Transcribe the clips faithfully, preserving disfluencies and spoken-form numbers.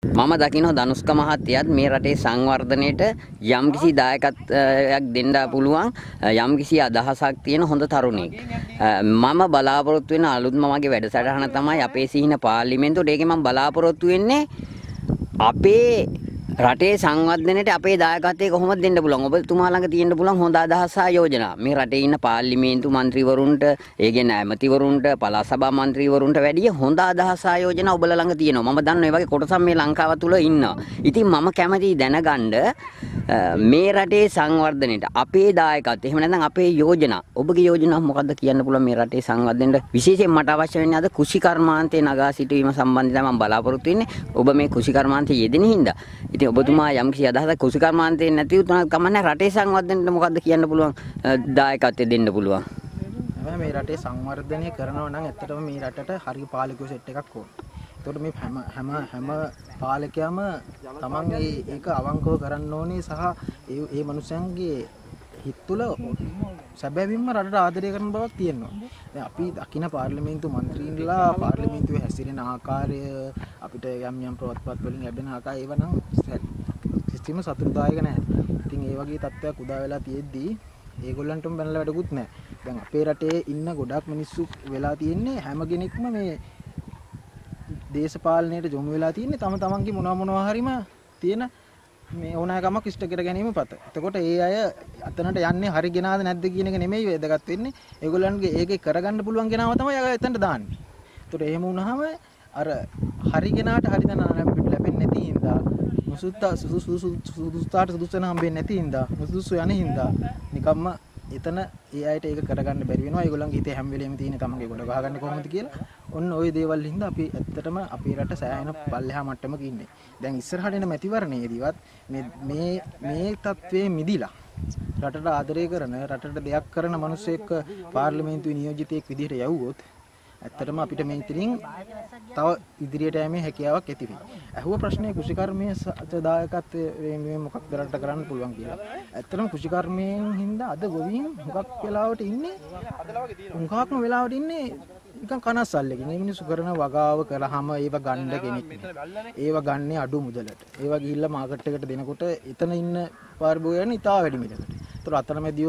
මම දකිනවා ධනුෂ්ක මහත්තයත් මේ රටේ සංවර්ධනයේට යම්කිසි දායකත්වයක් දෙන්න පුළුවන් යම්කිසි අදහසක් තියෙන හොඳ තරුණෙක්. මම බලාපොරොත්තු වෙන අලුත්ම මගේ වැඩසටහන තමයි අපේ සිහින පාර්ලිමේන්තුවට. ඒකේ මම බලාපොරොත්තු වෙන්නේ අපේ රටේ සංවර්ධනයේට අපේ දායකත්වය කොහොමද දෙන්න පුළුවන්? ඔබතුමා ළඟ තියෙන්න පුළුවන් හොඳ අදහස් සහ යෝජනා. මේ රටේ ඉන්න පාර්ලිමේන්තු മന്ത്രിවරුන්ට, ඒ කියන්නේ ඇමතිවරුන්ට, පළාත් සභා മന്ത്രിවරුන්ට වැඩිය හොඳ අදහස් සහ යෝජනා ඔබලා ළඟ තියෙනවා. මම දන්නවා මේ වගේ කොටසක් මේ ලංකාව තුල ඉන්නවා. ඉතින් මම කැමතියි දැනගන්න මේ රටේ සංවර්ධනයේට අපේ දායකත්වය, එහෙම නැත්නම් අපේ යෝජනා. ඔබගේ යෝජනා මොකක්ද කියන්න පුළුවන් මේ රටේ සංවර්ධනයේට? විශේෂයෙන් මට අවශ්‍ය වෙන්නේ අද කුෂිකර්මාන්තේ නගා සිටවීම සම්බන්ධව මම බලාපොරොත්තු වෙන්නේ. ඔබ මේ කුෂිකර්මාන්තේ යෙදෙන හින්දා. ඉතින් ඔබතුමා යම්කිසි අදහසක් කුෂිකර්මාන්තේ නැති උතුණක් කමන්නේ රටේ සංවර්ධනයට මොකද්ද කියන්න පුළුවන් දායකත්වය දෙන්න පුළුවන්. මේ රටේ සංවර්ධනය කරනවා නම් ඇත්තටම මේ රටට හරිය පාලකයෝ සෙට් එකක් ඕන. ඒකට මේ හැම හැම හැම පාලකයාම තමන් ඒක අවංකව කරන්න ඕනේ සහ ඒ ඒ මනුස්සයන්ගේ හිත තුළ සැබෑවින්ම රටට ආදරය කරන බවක් තියෙනවා. දැන් අපි දකින පාර්ලිමේන්තු මන්ත්‍රීන්ලා පාර්ලිමේන්තුවේ හැසිරෙන ආකාරය අපිට යම් යම් ප්‍රවත්පත් වලින් ලැබෙන ආකාරය ඒව නම් කිසිම සතුටුදායක නැහැ. ඉතින් ඒ වගේ තත්ත්වයක් උදා වෙලා තියෙද්දී ඒගොල්ලන්ටම බැනලා වැඩකුත් නැහැ. දැන් අපේ රටේ ඉන්න ගොඩක් මිනිස්සු වෙලා තියෙන්නේ හැම කෙනෙක්ම මේ දේශපාලනයට යොමු වෙලා තියෙන්නේ තම තමන්ගේ මොනවා මොනවා හරිම තියෙන මේ ඕනෑකමක් ඉෂ්ට කර ගැනීම පත. එතකොට ඒ අය අතනට යන්නේ හරි ගෙනාද නැද්ද කියන එක නෙමෙයි වැදගත් වෙන්නේ. ඒගොල්ලන්ගේ ඒකේ කරගන්න පුළුවන් ගෙනාව තමයි අය එතනට දාන්නේ. එතකොට එහෙම වුණාම අර හරි ගෙනාට හරි දන ලැබෙන්නේ නැති හින්දා මුසුත්තා සුසු සුදුසුතාට සුදුසුන හම්බෙන්නේ නැති හින්දා මුසුසු යන හින්දා නිකම්ම එතන ඒ අයට ඒක කරගන්න බැරි වෙනවා. ඒගොල්ලන්ගේ හිතේ හැම වෙලෙම තියෙන තමන්ගේ ගොඩ ගහගන්නේ කොහොමද කියලා. ඔන්න ওই දේවල් හින්දා අපි ඇත්තටම අපේ රට සෑහෙන පල්ලෙහා මට්ටමක ඉන්නේ. දැන් ඉස්සරහට එන මැතිවරණයේදීවත් මේ මේ මේ තත්ත්වයේ මිදිලා රටට ආදරය කරන රටට දෙයක් කරන මිනිස්සෙක් පාර්ලිමේන්තුවේ නියෝජිතයෙක් විදිහට යවුවොත් ඇත්තටම අපිට මේ ඉතින් තව ඉදිරියට යෑමේ හැකියාවක් ඇති වෙයි. අහුව ප්‍රශ්නේ කුෂිකර්මයේ දායකත්වයේ මේ මොකක්ද රට කරන්න පුළුවන් කියලා. ඇත්තටම කුෂිකර්මයෙන් හින්දා අද ගොවීන් හුඟක් වෙලාවට ඉන්නේ හුඟක්ම වෙලාවට ඉන්නේ නිකන් කනස්සල්ලකින්. මේ මිනිස්සු කරන වගාව කළාම ඒව ගන්න කෙනෙක් නෑ. ඒව ගන්නේ අඩු මුදලට. ඒව ගිහිල්ලා මාකට් එකට දෙනකොට එතන ඉන්න පාරිභෝගිකයන් ඉතා වැඩි මිලකට. ඒතර අතරමැදිව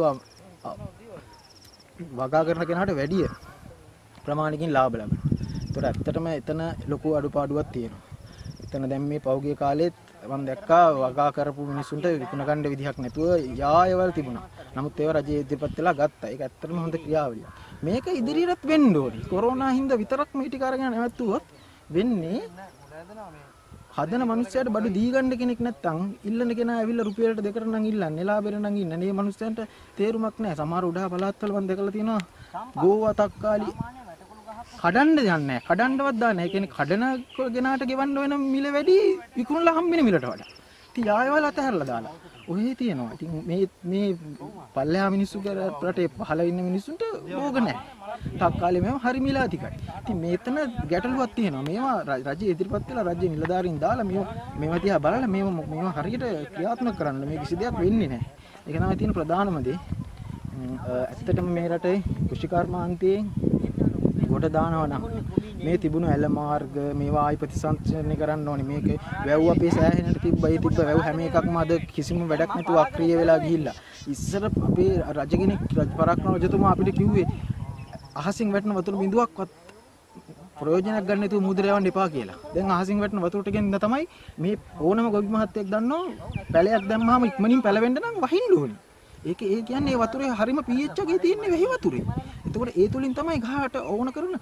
වගා කරන කෙනාට වැඩිය ප්‍රමාණිකින් ලාභ ලබනවා. ඒතර ඇත්තටම එතන ලොකු අඩුපාඩුවක් තියෙනවා. එතන දැන් මේ පෞගිය කාලෙත් මම දැක්කා වගා කරපු මිනිස්සුන්ට විකුණ ගන්න විදිහක් නැතුව යායවල් තිබුණා. නමුත් ඒව රජයේ ඉදිරිපත් වෙලා ගත්තා. ඒක ඇත්තටම හොඳ ක්‍රියාවලියක්. මේක ඉදිරියටත් වෙන්න ඕනේ. කොරෝනා හින්දා විතරක් මේ ටික අරගෙන නැවතුනොත් වෙන්නේ හදන මිනිස්සයාට බඩු දී ගන්න කෙනෙක් නැත්තම් ඉල්ලන කෙනා ඇවිල්ලා රුපියලට දෙකට නම් ඉල්ලන්නේ ලාභෙට නම් ඉන්නේ. මේ මිනිස්සයන්ට තේරුමක් නැහැ. සමහර උඩහ පළාත්වල මම දැකලා තියෙනවා ගෝවා තක්කාලි කඩන්න යන්නේ නැහැ. කඩන්නවත් දාන්නේ නැහැ. ඒ කියන්නේ කඩන ගෙනාට ගෙවන්න වෙන මිල වැඩි විකුණලා හම්බෙන මිලට වඩා. ඉතින් යායවල අතහැරලා දාලා. ඔහේ තියෙනවා. ඉතින් මේ මේ පල්ලෙහා මිනිස්සු රටේ පහළ ඉන්න මිනිස්සුන්ට භෝග නැහැ. තක්කාලේ මේව හරි මිලාතිකයි. ඉතින් මේතන ගැටලුවක් තියෙනවා. මේවා රජයේ ඉදිරිපත් වෙලා රජයේ නිලධාරීන් දාලා මේව මේව දිහා බලලා මේව මේව හරියට ක්‍රියාත්මක කරන්න මේ කිසි දෙයක් වෙන්නේ නැහැ. ඒක තමයි තියෙන ප්‍රධානම දේ. ඇත්තටම මේ රටේ කුෂිකර්මාන්තයේ ගොඩ දානවා නම් මේ තිබුණු ඇල මාර්ග මේවා ආයි ප්‍රතිසංස්කරණය කරන්න ඕනේ. මේක වැව් අපේ සෑහෙනට තිබ්බා. ඒ තිබ්බ වැව් හැම එකක්ම අද කිසිම වැඩක් නැතුව අක්‍රිය වෙලා ගිහිල්ලා. ඉස්සර අපේ රජ කෙනෙක් පරාක්‍රම රජතුමා අපිට කිව්වේ අහසින් වැටෙන වතුර බිඳුවක්වත් ප්‍රයෝජනයක් ගන්න නැතුව මුහුදට යවන්න එපා කියලා. දැන් අහසින් වැටෙන වතුරට ගෙන්න තමයි මේ ඕනම ගොවි මහත්තයෙක් දන්නවා පැලයක් දැම්මම ඉක්මනින් පැලවෙන්න නම් වහින්න ඕනේ. ඒක ඒ කියන්නේ වතුරේ හරිම pH එකේ තියෙන වෙහි වතුරේ. එතකොට ඒ තුලින් තමයි ගහට ඕන කරන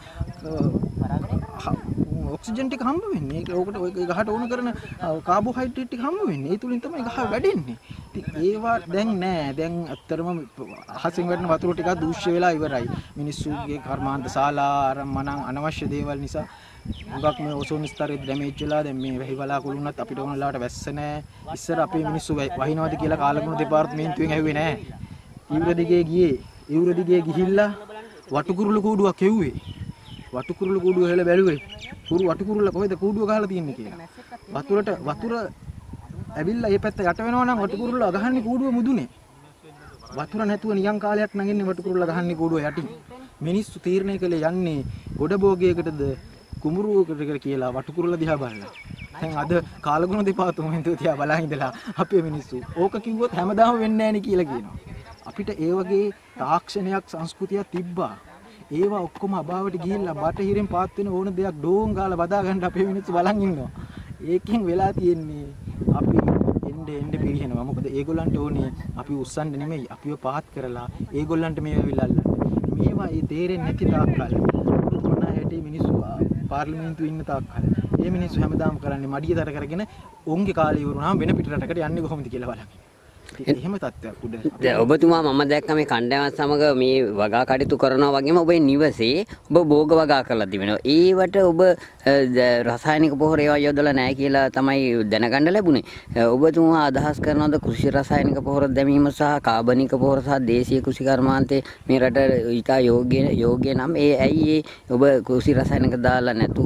ඔක්සිජන් ටික හම්බ වෙන්නේ. ඒක ඕකට ඔය ගහට ඕන කරන කාබෝහයිඩ්‍රේට් ටික හම්බ වෙන්නේ. ඒ තුලින් තමයි ගහ වැඩෙන්නේ. ඉතින් ඒවා දැන් නෑ. දැන් ඇත්තටම අහසින් වැටෙන වතුර ටික දූෂ්‍ය වෙලා ඉවරයි. මිනිස්සුගේ කර්මාන්ත ශාලා අර මනං අනවශ්‍ය දේවල් නිසා මුගක් මේ ඕසෝන් ස්තරේ ඩැමේජ් වෙලා දැන් මේ වෙහි වලාකුළු වුණත් අපිට ඕන වෙලාවට වැස්ස නෑ. ඉස්සර අපේ මිනිස්සු වහිනවද කියලා කාලගුණ දෙපාර්තමේන්තුවෙන් ඇහුවේ නෑ. ඊවුර දිගේ ගියේ. ඊවුර දිගේ ගිහිල්ලා වටුකුරුළු කූඩුවක් කෙව්වේ. වටුකුරුළු කූඩුව හෙල බැලුවේ. කුරු වටුකුරුල්ල කොහෙද කූඩුව ගහලා තියන්නේ කියලා. වතුරට වතුර ඇවිල්ලා මේ පැත්ත යට වෙනවා නම් වටුකුරුල්ල අගහන්නේ කූඩුව මුදුනේ. වතුර නැතුව නිකන් කාලයක් නැගින්නේ වටුකුරුල්ල ගහන්නේ කූඩුව යටින්. මිනිස්සු තීරණය කළේ යන්නේ ගොඩ භෝගයකටද කුඹුරුවකට කියලා වටුකුරුල්ල දිහා බලලා. දැන් අද කාලගුණ දෙපාර්තමේන්තුව තියා බලන් ඉඳලා අපේ මිනිස්සු ඕක කිව්වොත් හැමදාම වෙන්නේ නැහැ නේ කියලා කියනවා. අපිට ඒ වගේ තාක්ෂණයක් සංස්කෘතියක් තිබ්බා. ඒවා ඔක්කොම අභාවට ගිහිල්ලා බටහිරින් පාත් වෙන ඕන දෙයක් ඩෝන් ගාලා බදා ගන්න අපේ මිනිස්සු බලන් ඉන්නවා. ඒකෙන් වෙලා තියෙන්නේ අපි එnde එnde පිරිනනවා. මොකද ඒගොල්ලන්ට ඕනේ අපි උස්සන්න නෙමෙයි අපිව පාත් කරලා ඒගොල්ලන්ට මේවා විලල්ලන්න. මේවා ඒ තේරෙන්නේ නැති තාක්කල් කොන හැටි මිනිස්සු පාර්ලිමේන්තුවේ ඉන්න තාක්කල් මේ මිනිස්සු හැමදාම කරන්නේ මඩිය තර කරගෙන ඔවුන්ගේ කාලය ඉවරුනහම වෙන පිටරටකට යන්නේ කොහොමද කියලා බලන්න. එහෙම තත්ත්වයක් උඩ. දැන් ඔබතුමා මම දැක්ක මේ කණ්ඩායමත් සමග මේ වගා කටයුතු කරනවා වගේම ඔබේ නිවසේ ඔබ භෝග වගා කරලා තිබෙනවා. ඒවට ඔබ රසායනික පොහොර ඒවා යොදලා නැහැ කියලා තමයි දැනගන්න ලැබුණේ. ඔබතුමා අදහස් කරනවද කෘෂි රසායනික පොහොර දැමීම සහ කාබනික පොහොර සහ දේශීය කෘෂි කර්මාන්තේ මේ රට ඊටා යෝග්‍ය යෝග්‍ය නම් ඒ ඇයි ඔබ කෘෂි රසායනික දාලා නැතුව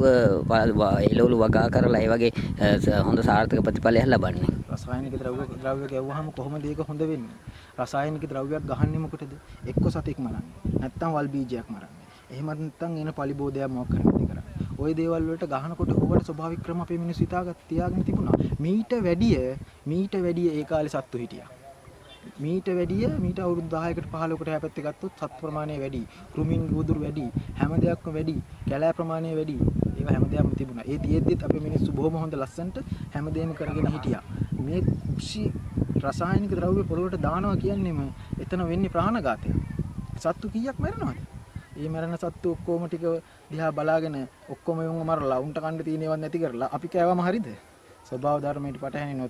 එළවලු වගා කරලා ඒ වගේ හොඳ සාර්ථක ප්‍රතිඵලයක් ලබන්නේ? රසායනික ද්‍රව්‍ය ද්‍රව්‍ය ගැව්වහම කොහොමද ඒක හොඳ වෙන්නේ? රසායනික ද්‍රව්‍යයක් ගහන්නේ මොකටද? එක්ක සතෙක් මරන්නේ. නැත්තම් වල් බීජයක් මරන්නේ. එහෙම නැත්තම් එන පලිබෝධයක් මොකක් හරි නැති කරන්නේ. ওই දේවල් වලට ගහනකොට ඔබට ස්වභාවික ක්‍රම අපේ මිනිස්සු හිතාගත් තියාගෙන තිබුණා. මීට වැඩිය මීට වැඩිය ඒ කාලේ සත්තු හිටියා. මීට වැඩිය මීට අවුරුදු දහයකට පහළොවකට හැපැත්තේ ගත්තොත් සත් ප්‍රමාණය වැඩි, කෘමීන් ගුදුරු වැඩි, හැම දෙයක්ම වැඩි, කැලෑ ප්‍රමාණය වැඩි. ඒවා හැම දෙයක්ම තිබුණා. ඒ තියෙද්දිත් අපේ මිනිස්සු බොහොම හොඳ ලස්සනට හැමදේම කරගෙන හිටියා. මේ කුෂි රසායනික ද්‍රව්‍ය පොළොවට දානවා කියන්නේම එතන වෙන්නේ ප්‍රාණඝාතයක්. සත්තු කීයක් මැරෙනවද? මේ මැරෙන සත්තු ඔක්කොම ටික දිහා බලාගෙන ඔක්කොම යොංග මරලා උන්ට කන්න තියෙන ඒවා නැති කරලා අපි කෑවම හරිද? ස්වභාව ධර්මයට පටහැනිනොත්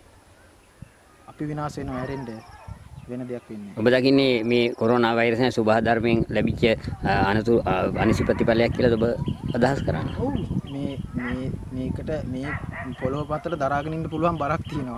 අපි විනාශ වෙනවා හැරෙන්න වෙන දෙයක් වෙන්නේ. ඔබ දකින්නේ මේ කොරෝනා වෛරසයෙන් සුභා ධර්මයෙන් ලැබිච්ච අනතුරු අනිසි ප්‍රතිඵලයක් කියලාද ඔබ අදහස් කරන්නේ? ඔව් මේ මේ මේකට මේ පොළොව පතල දරාගෙන ඉන්න පුළුවන් බරක් තියෙනවා.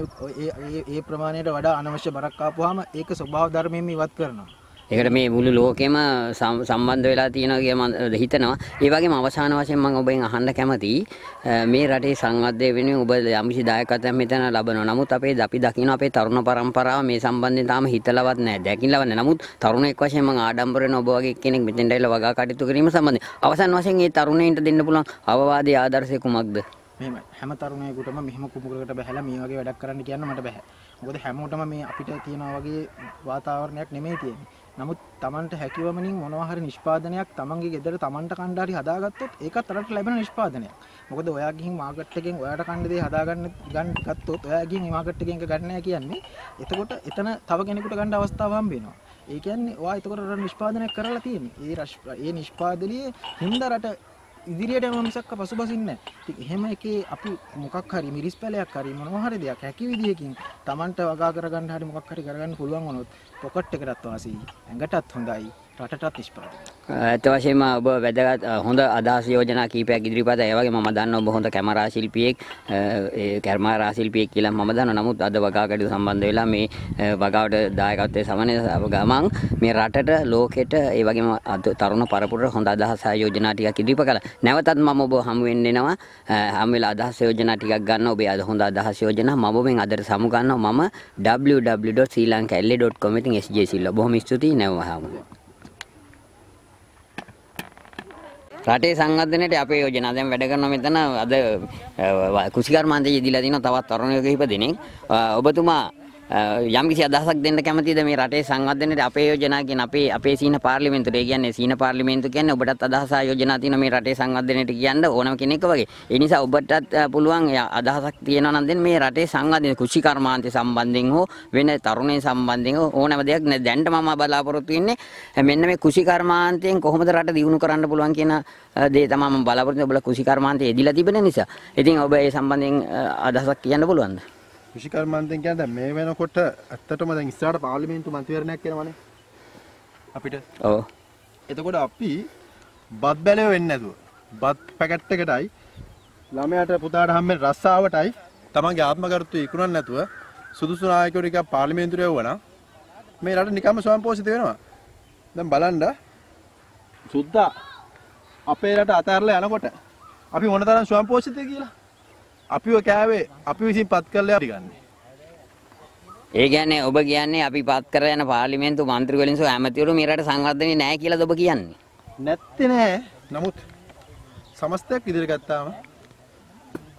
ඒ ඒ ප්‍රමාණයට වඩා අනවශ්‍ය බරක් ආපුවාම ඒක ස්වභාව ධර්මයෙන්ම ඉවත් කරනවා. ඒකට මේ මුළු ලෝකෙම සම්බන්ධ වෙලා තියෙනවා කියලා මම හිතනවා. ඒ වගේම අවසාන වශයෙන් මම ඔබෙන් අහන්න කැමතියි මේ රටේ සංවර්ධනය වෙනුවෙන් ඔබ යම්කිසි දායකත්වයක් මෙතන ලබනවා. නමුත් අපේ අපි දකින්න අපේ තරුණ පරම්පරාව මේ සම්බන්ධයෙන් තාම හිතලවත් නැහැ. දැකින්නවත් නැහැ. නමුත් තරුණෙක් වශයෙන් මම ආඩම්බර වෙන ඔබ වගේ කෙනෙක් මෙතෙන්ට ඇවිල්ලා වගා කටයුතු කිරීම සම්බන්ධයෙන් අවසාන වශයෙන් මේ තරුණයින්ට දෙන්න පුළුවන් අවවාදයේ ආදර්ශය කුමක්ද? මෙහෙමයි. හැම තරුණයෙකුටම මෙහෙම කුමුරකට බහැලා මේ වගේ වැඩක් කරන්න කියන්න මට බෑ. මොකද හැමෝටම මේ අපිට තියෙනා වගේ වාතාවරණයක් නෙමෙයි තියෙන්නේ. නමුත් Tamanට හැකියවමනින් මොනවා හරි නිෂ්පාදනයක් Tamanගේ ගෙදර Tamanට කන්න හරි හදාගත්තොත් ඒකත් රටට ලැබෙන නිෂ්පාදනයක්. මොකද ඔයා ගිහින් මාකට් එකෙන් ඔයාට කන්න දේ හදාගන්න ගන්න ගත්තොත් ඔයා ගිහින් මේ මාකට් එකෙන් එක ගන්න නැහැ කියන්නේ. එතකොට එතන තව කෙනෙකුට ගන්න අවස්ථාවක් හම්බ වෙනවා. ඒ කියන්නේ ඔයා එතකොට රට නිෂ්පාදනයක් කරලා තියෙන්නේ. ඒ ඒ නිෂ්පාදනයේ හින්දා රට ඉදිරියට යනවා මිසක් පසුබසින්නේ නැහැ. ඉතින් එහෙම එකේ අපි මොකක් හරි මිරිස් පැලයක් හරි මොනවා හරි දෙයක් හැකි විදියකින් Tamanට වගා කරගන්න හරි මොකක් හරි කරගන්න පුළුවන් වුණොත් පොකට් එකටත් වාසි, ඇඟටත් හොඳයි, රටටත් නිෂ්පාදනය. ඒත් වශයෙන්ම ඔබ වැදගත් හොඳ අදහස් යෝජනා කීපයක් ඉදිරිපත් ඒ වගේ මම දන්නවා ඔබ හොඳ කැමරා ශිල්පියෙක් ඒ කැමරා ශිල්පියෙක් කියලා මම දන්නවා. නමුත් අද වගා කටයුතු සම්බන්ධ වෙලා මේ වගාවට දායකත්වයේ සමනේ ගමන් මේ රටට ලෝකෙට ඒ වගේම තරුණ පරපුරට හොඳ අදහස් යෝජනා ටිකක් ඉදිරිපත් කළා. නැවතත් මම ඔබ හමු වෙන්න එනවා. හැම වෙලාව අදහස් යෝජනා ටිකක් ගන්න ඔබේ අද හොඳ අදහස් යෝජනා මම ඔබෙන් අදට සමු ගන්නවා. මම w w w dot sri lanka l a dot com ඉතින් S J සිල්වා. බොහොම ස්තුතියි නැවහම. රටේ සංවර්ධනයට අපේ යෝජනා දැන් වැඩ කරනවා මෙතන අද කුෂිකර්මාන්තයේ යෙදিলা දිනවා තවත් තරුණයෝ කිහිප දෙනෙක්. ඔබතුමා යම්කිසි අදහසක් දෙන්න කැමතිද මේ රටේ සංවර්ධනයට අපේ යෝජනා කියන අපේ අපේ සීන පාර්ලිමේන්තුවට? ඒ කියන්නේ සීන පාර්ලිමේන්තුව කියන්නේ ඔබටත් අදහස යෝජනා තියෙන මේ රටේ සංවර්ධනයට කියන්න ඕනම කෙනෙක් වගේ. ඒ නිසා ඔබටත් පුළුවන් අදහසක් තියෙනවා නම් දෙන්න මේ රටේ සංවර්ධන කුෂිකර්මාන්තය සම්බන්ධයෙන් හෝ වෙන තරුණයන් සම්බන්ධයෙන් හෝ ඕනම දෙයක් නෑ. දැන්ට මම බලාපොරොත්තු වෙන්නේ මෙන්න මේ කුෂිකර්මාන්තයෙන් කොහොමද රට දියුණු කරන්න පුළුවන් කියන දේ තමයි මම බලාපොරොත්තු වෙන්නේ. ඔබලා කුෂිකර්මාන්තයේ යෙදিলা තිබෙන නිසා. ඉතින් ඔබ ඒ සම්බන්ධයෙන් අදහසක් කියන්න පුළුවන්ද? කෘෂිකර්මාන්තයෙන් කියන්නේ දැන් මේ වෙනකොට ඇත්තටම දැන් ඉස්සරහට පාර්ලිමේන්තු මන්ත්‍රීවරණයක් එනවනේ අපිට. ඔව්. එතකොට අපි බත් බැලුව වෙන්නේ නැතුව බත් පැකට් එකටයි ළමයාට පුතාට හම්බෙන රස්සාවටයි තමන්ගේ ආත්මගරුත්වය ඉක්ුණන්නේ නැතුව සුදුසු නායකයෙකු ටිකක් පාර්ලිමේන්තුවේ යවුවා මේ රට නිකම්ම ස්වයංපෝෂිත වෙනවා. දැන් බලන්න සුද්දා අපේ රට අතහැරලා යනකොට අපි මොනතරම් ස්වයංපෝෂිතද කියලා. අපිව කෑවේ අපි විසින් පත් කරලා ගන්නේ. ඒ කියන්නේ ඔබ කියන්නේ අපි පත් කර යන පාර්ලිමේන්තු මන්ත්‍රී වලින් සෝ ඇමතිවරු මේ රට සංවර්ධනය නැහැ කියලාද ඔබ කියන්නේ? නැත්තේ නෑ. නමුත් සමස්තයක් ඉදිරියට ගත්තාම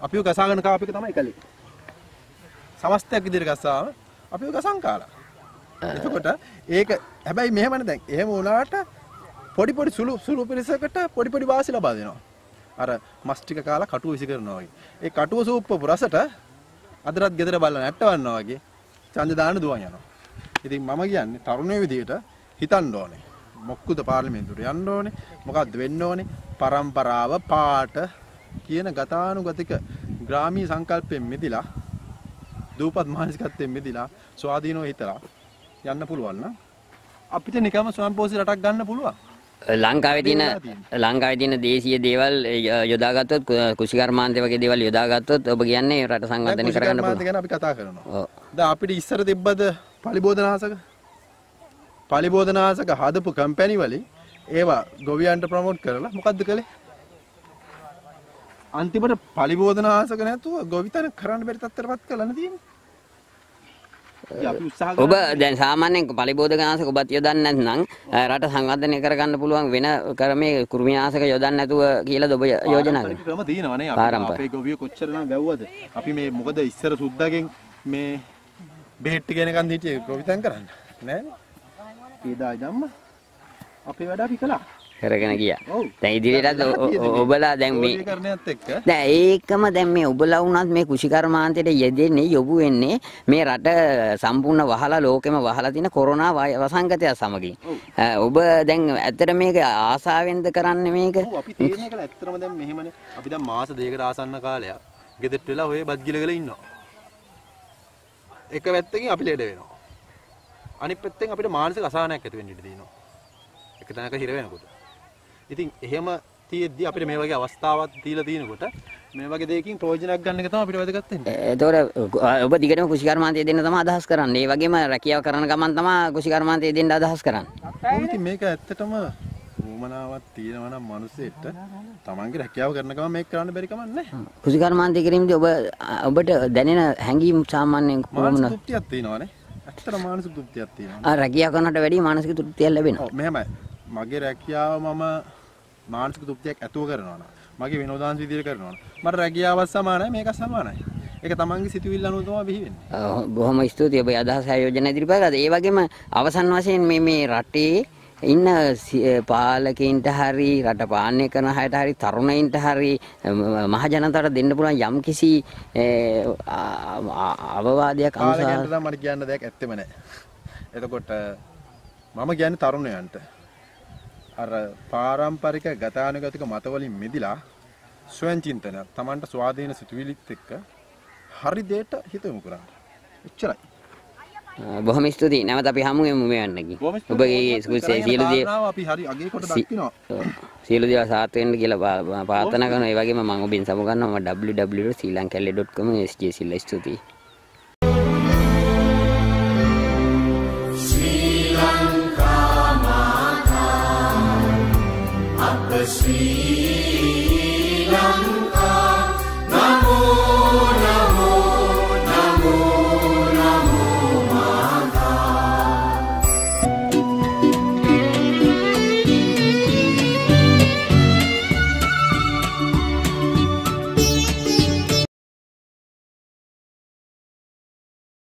අපිව ගසාගෙන කාප එක තමයි කලේ. සමස්තයක් විදිහට ගස්සාම අපිව ගසන් කාලා. එතකොට ඒක හැබැයි මෙහෙමනේ දැන්. එහෙම වුණාට පොඩි පොඩි සුළු සුළු පිරිසකට පොඩි පොඩි වාසි ලබා දෙනවා. අර මස් ටික කාලා කටුව විසි කරනවා වගේ. ඒ කටුව සූප්පපු රසට අදටත් ගෙදර බලලා නැට්ටවන්නවා වගේ ඡන්ද දාන්න දුවන් යනවා. ඉතින් මම කියන්නේ තරුණයෝ විදිහට හිතන්න ඕනේ. මොක්කුද පාර්ලිමේන්තුවට යන්න ඕනේ. මොකක්ද වෙන්න ඕනේ? පරම්පරාව පාට කියන ගතානුගතික ග්‍රාමීය සංකල්පයෙන් මිදිලා දූපත් මානසිකත්වයෙන් මිදිලා ස්වාධීනව හිතලා යන්න පුළුවන් නම් අපිට නිකම්ම ස්වයංපෝෂී රටක් ගන්න පුළුවන්. ලංකාවේ තියෙන ලංකාවේ තියෙන දේශීය දේවල් යොදාගත්තොත් කුෂිකර්මාන්තය වගේ දේවල් යොදාගත්තොත් ඔබ කියන්නේ රට සංවර්ධනය කරගන්න පුළුවන්. කුෂිකර්මාන්තය ගැන අපි කතා කරනවා. ඔව්. දැන් අපිට ඉස්සර තිබ්බද පලිබෝධනාශක? පලිබෝධනාශක හදපු කම්පැනි වලින් ඒවා ගොවියන්ට ප්‍රොමෝට් කරලා මොකද්ද කළේ? අන්තිමට පලිබෝධනාශක නැතුව ගොවිතැන කරන්න බැරි තත්ත්වයටපත් කරලා තියෙන්නේ. ඔබ දැන් සාමාන්‍යයෙන් පලිබෝධනාශක ඔබත් යොදන්නේ නැත්නම් රට සංවර්ධනය කරගන්න පුළුවන් වෙන ක්‍රමයේ කෘමිනාශක යොදන්නේ නැතුව කියලාද ඔබ යෝජනා කරන්නේ? ක්‍රම තියෙනවනේ අපේ ගොවිය කොච්චරනම් වැව්වද? අපි මේ මොකද ඉස්සර සුද්දාගෙන් මේ බෙහෙත් ගෙනකන් හිටියේ ගොවිතැන් කරන්න නෑනේ. ඊදා ජම්ම අපේ වැඩ අපි කළා. කරගෙන ගියා. දැන් ඉදිරියටත් ඔබලා දැන් මේ කරණයත් එක්ක දැන් ඒකම දැන් මේ ඔබලා වුණත් මේ කුෂිකර්මාන්තයට යෙදෙන්නේ යොමු වෙන්නේ මේ රට සම්පූර්ණ වහලා ලෝකෙම වහලා තියෙන කොරෝනා වසංගතය සමගින්. ඔබ දැන් ඇත්තට මේක ආසාවෙන්ද කරන්නේ මේක? ඔව් අපි තේරෙන එක ඇත්තටම දැන් මෙහෙමනේ. අපි දැන් මාස දෙකකට ආසන්න කාලයක් ගෙදරට වෙලා ඔය බත් ගිලගල ඉන්නවා. එක පැත්තකින් අපි ලෙඩ වෙනවා. අනිත් පැත්තෙන් අපිට මානසික අසහනයක් ඇති වෙන්න ඉඩ තියෙනවා. එක තැනක හිර වෙනකොට. ඉතින් එහෙම තියෙද්දි අපිට මේ වගේ අවස්ථාවක් දීලා තිනකොට මේ වගේ දෙයකින් ප්‍රයෝජනයක් ගන්න එක තමයි අපිට වැදගත් වෙන්නේ. ඒතකොට ඔබ දිගටම කුෂිකර්මාන්තය දෙන්න තමයි අදහස් කරන්නේ. ඒ වගේම රැකියාව කරන ගමන් තමයි කුෂිකර්මාන්තය දෙන්න අදහස් කරන්නේ. ඔව් ඉතින් මේක ඇත්තටම වුමනාවක් තියෙනවා නම් මිනිස්සෙට තමන්ගේ රැකියාව කරන ගමන් මේක කරන්න බැරි කමක් නැහැ. කුෂිකර්මාන්තය කිරීමේදී ඔබ ඔබට දැනෙන හැඟීම් සාමාන්‍යයෙන් කොහොමද? මානසික තෘප්තියක් තියෙනවානේ. ඇත්තටම මානසික තෘප්තියක් තියෙනවා. ආ රැකියාව කරනට වැඩිය මානසික තෘප්තියක් ලැබෙනවා. ඔව් මෙහෙමයි. මගේ රැකියාව මම මානසික තෘප්තියක් ඇතුව කරනවා නම් මගේ විනෝදාංශ විදියට කරනවා නම් මට රැකියාවත් සමානයි මේක සමානයි. ඒක තමන්ගේ සිතුවිල්ල අනුව තමයි බිහි වෙන්නේ. බොහොම ස්තුතියි ඔබ අදහස් ආයෝජන ඉදිරිපත් කළා. ඒ වගේම අවසන් වශයෙන් මේ මේ රටේ ඉන්න පාලකයින්ට හරි රට පාලනය කරන අයට හරි තරුණයින්ට හරි මහ ජනතාවට දෙන්න පුළුවන් යම්කිසි අවවාදයක් අනුසාරයෙන් මට කියන්න දෙයක් ඇත්තෙම නැහැ. එතකොට මම කියන්නේ තරුණයන්ට අර පාරම්පරික ගතානුගතික මතවලින් මිදිලා ස්වයං චින්තනය තමන්ට ස්වාධීන සිතුවිලිත් එක්ක හරි දෙයට හිත යොමු කරන්න. එච්චරයි. බොහොම ස්තුතියි. නැවත අපි හමු වෙමු මෙවන්නකින්. ඔබගේ සියලු දේ අපි හරි අගේ කොට දක්ිනවා. සියලු දේවල් සාර්ථක වෙන්න කියලා ප්‍රාර්ථනා කරනවා. ඒ වගේම මම ඔබෙන් සමු ගන්නවා w w w dot sri lanka dot com S J Silla ස්තුතියි. Sri Lanka